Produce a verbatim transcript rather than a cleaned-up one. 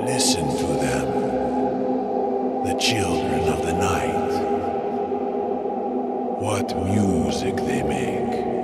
Listen to them, the children of the night. What music they make.